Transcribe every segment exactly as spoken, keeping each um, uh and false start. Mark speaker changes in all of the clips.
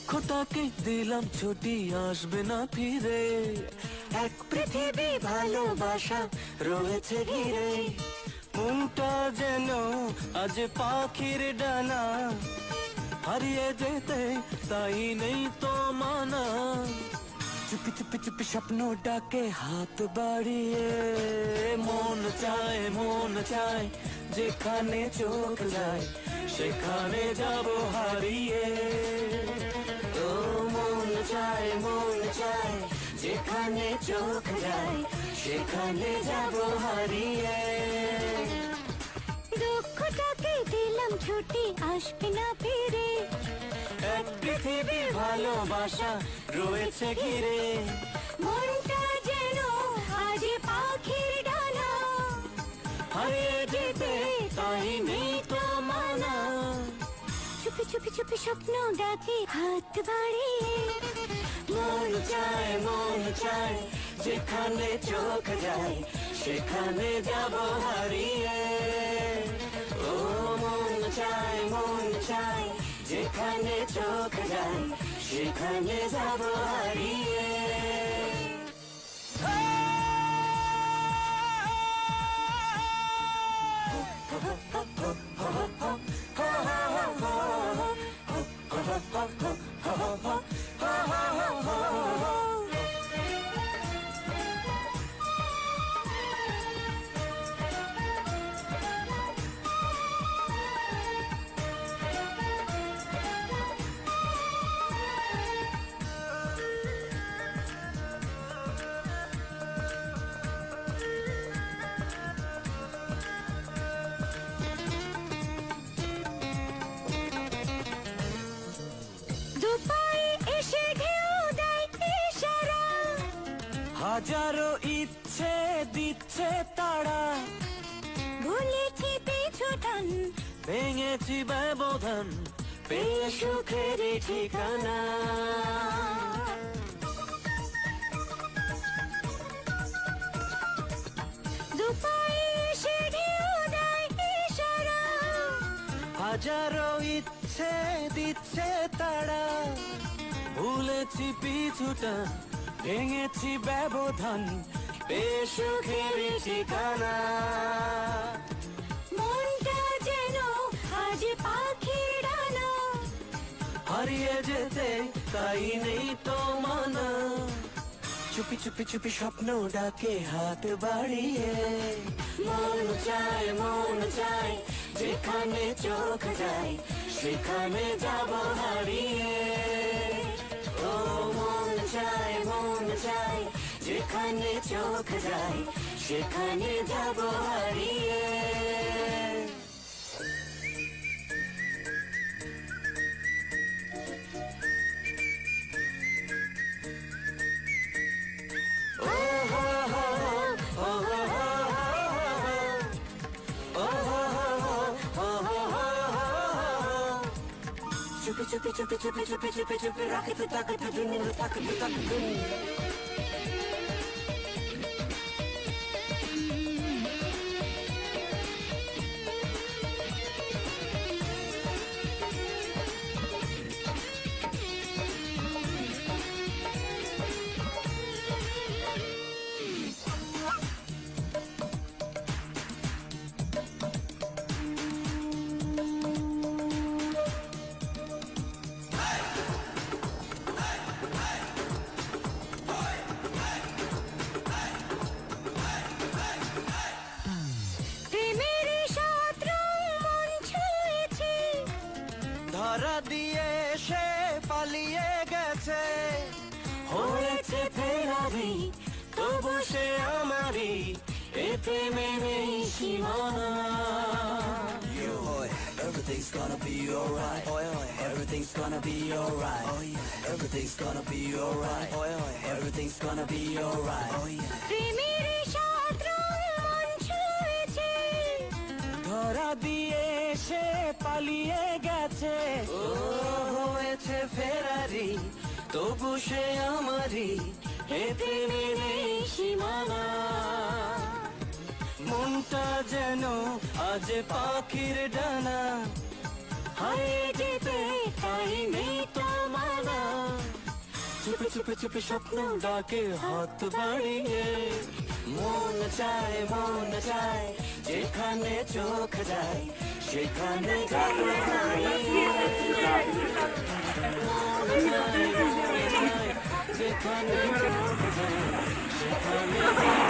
Speaker 1: দুঃখটাকে দিলাম ছুটি, আসবে না ফিরে। এক পৃথিবী ভালোবাসা রয়েছে ঘিরে। মনটা যেন আজ পাখির ডানা, হারিয়ে যেতে তাই নেই তো মানা। চুপি চুপি চুপি স্বপ্ন ডাকে হাত বাড়িয়ে। মন চায় মন চায় যেখানে চোখ যায়, সেখানে যাব হারিয়ে। ও মন চায় মন চায় যেখানে চোখ যায়, সেখানে যাব হারিয়ে।
Speaker 2: দুঃখটাকে দিলাম ছুটি, আসবে না ফিরে।
Speaker 1: এক পৃথিবী ভালোবাসা রয়েছে ঘিরে।
Speaker 2: মনটা যেন আজ পাখির ডানা,
Speaker 1: হারিয়ে যেতে তাই নেই তো মানা।
Speaker 2: চুপি চুপি চুপি স্বপ্ন ডাকে হাত বাড়িয়ে।
Speaker 1: মন চায় মন চায় যেখানে চোখ যায়, সেখানে যাব হারিয়ে। ও মন চায় মন চায় যেখানে চোখ যায়, সেখানে যাব হারিয়ে। হাজারো ইচ্ছে দিচ্ছে তারা,
Speaker 2: ভুলেছি পিছু টান,
Speaker 1: ভেঙেছি ব্যবধান, পেয়ে সুখের ঠিকানা।
Speaker 2: দুপায়ে এসে ঢেউ দেয় ইশারা।
Speaker 1: হাজারো ইচ্ছে দিচ্ছে তারা, ভুলেছি পিছুটা, ভেঙেছি ব্যবধান, পেয়ে সুখের ঠিকানা।
Speaker 2: মনটা যেন আজ পাখির ডানা,
Speaker 1: হারিয়ে যেতে তাই নেই তো মানা। চুপি চুপি চুপি স্বপ্ন ডাকে হাত বাড়িয়ে। মন চায় মন চায় যেখানে চোখ যায়, সেখানে যাব হারিয়ে। ও মন চায় মন চায় যেখানে চোখ যায়, সেখানে যাব হারিয়ে। चुपी चुपी चुपी चुपी चुपी चुपी चुपी राखे तो ताकत जुनून ताकत ताकत। ধরা দিয়ে সে পালিয়ে গেছে, হয়েছে ফেরারি তবু সে আমারই, এ প্রেমে নেই সীমানা।
Speaker 3: Everything's gonna be alright. Everything's gonna be alright. Everything's gonna be alright. Everything's gonna be alright.
Speaker 2: প্রেমের সাঁতরে মন ছুঁয়েছে,
Speaker 1: ধরা দিয়ে সে পালিয়ে গেছে, ও হয়েছে ফেরারি তবু সে আমারই, এ প্রেমে নেই সীমানা। মনটা যেন আজ পাখির ডানা, হারিয়ে যেতে তাই নেই তো মানা। চুপি চুপি চুপি স্বপ্ন ডাকে হাত বাড়িয়ে
Speaker 3: মন চায় মন চায় যেখানে চোখ যায় সেখানে যাব হারিয়ে মন চায় মন চায় যেখানে চোখ যায় সেখানে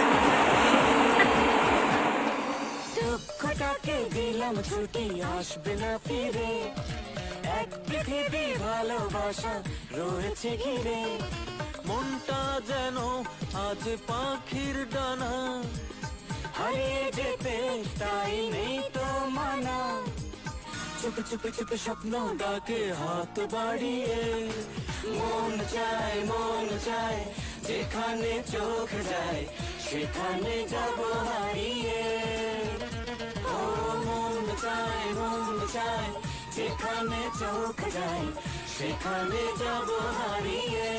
Speaker 3: দুঃখটাকে দিলাম ছুটি আসবে না ফিরে এক পৃথিবী ভালোবাসা রয়েছে ঘিরে
Speaker 1: মনটা যেন আজ পাখির ডানা
Speaker 3: হারিয়ে যেতে তাই নেই তো মানা
Speaker 1: চুপি চুপি চুপি স্বপ্ন ডাকে হাত বাড়িয়ে
Speaker 3: মন চায় মন চায় যেখানে চোখ যায় সেখানে যাব হারিয়ে ও মন চায় মন চায় যেখানে চোখ যায় সেখানে যাব হারিয়ে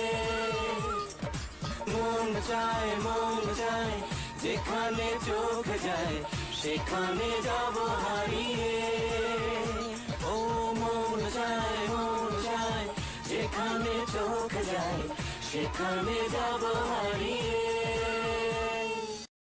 Speaker 3: মন চায় মন চায় যেখানে চোখ যায় সেখানে যাব হারিয়ে ও মন চায় মন চায় যেখানে চোখ যায় সেখানে যাব হারিয়ে